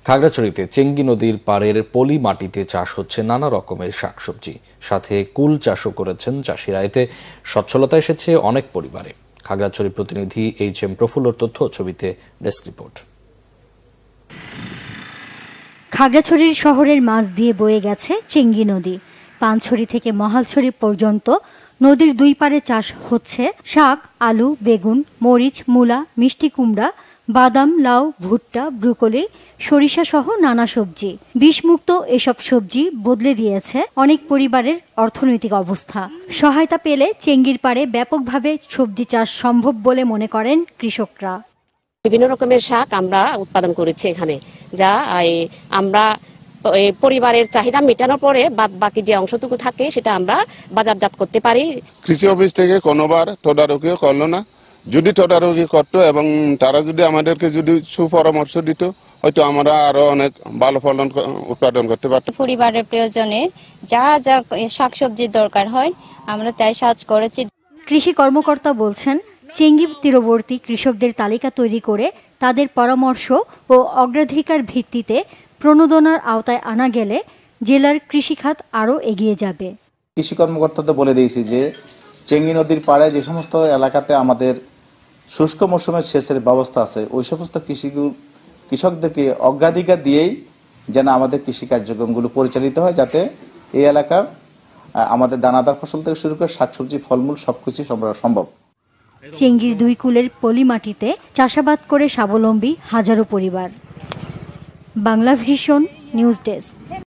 খাগড়াছড়িতে Changi নদীর পাড়ের পলি মাটিতে চাষ হচ্ছে নানা রকমের শাকসবজি, সাথে কুল চাষও করেছেন চাষিরা। এতে সচ্ছলতা এসেছে অনেক পরিবারে। খাগড়াছড়ি প্রতিনিধি HM প্রফুল্লর তথ্য, ছবিতে ডেস্ক রিপোর্ট। খাগড়াছড়ির শহরের মাঝ দিয়ে বয়ে গেছে চেঙ্গি নদী। পানছড়ি থেকে মহালছড়ি পর্যন্ত নদীর দুই পাড়ে চাষ হচ্ছে শাক, আলু, বেগুন, মরিচ, মূলা, মিষ্টি কুমড়া, বাদাম, লাউ, ভুট্টা, ব্রুকলি, সরিষা সহ নানা সবজি। বিষমুক্ত এসব সবজি বদলে দিয়েছে অনেক পরিবারের অর্থনৈতিক অবস্থা। সহায়তা পেলে চেঙ্গির পাড়ে ব্যাপকভাবে সবজি চাষ সম্ভব বলে মনে করেন কৃষকরা। বিভিন্ন রকমের শাক আমরা উৎপাদন করেছি এখানে, যা আমরা পরিবারের চাহিদা মেটানোর পরে বাদ বাকি যে অংশটুকু থাকে সেটা আমরা বাজারজাত করতে পারি। কৃষি অফিস থেকে কোনোবার তদারকিও করলো না। যদি তদারকি করতো এবং তারা যদি আমাদেরকে যদি সুপরামর্শ দিত, হয়তো আমরা আরো অনেক ভালো ফলন উৎপাদন করতে পারতাম। পরিবারের প্রয়োজনে যা যা শাকসবজির দরকার হয় আমরা তাই সাহায্য করেছি। কৃষি কর্মকর্তা বলছেন, চেঙ্গি তীরবর্তী কৃষকদের তালিকা তৈরি করে তাদের পরামর্শ ও অগ্রাধিকার ভিত্তিতে প্রণোদনার আওতায় আনা গেলে জেলার কৃষিখাত আরও এগিয়ে যাবে। কৃষি কর্মকর্তাদের বলে দিয়েছি যে চেঙ্গি নদীর পাড়ে যে সমস্ত এলাকাতে আমাদের শুষ্ক মৌসুমের সেচের ব্যবস্থা আছে, ওই সমস্ত কৃষকদেরকে অগ্রাধিকার দিয়েই যেন আমাদের কৃষি কার্যক্রমগুলো পরিচালিত হয়, যাতে এই এলাকার আমাদের দানাদার ফসল থেকে শুরু করে শাকসবজি, ফলমূল সবকিছু সম্ভব। চেঙ্গির দুই কূলের পলি মাটিতে চাষাবাদ করে স্বাবলম্বী হাজারো পরিবার। Bangla vision news desk.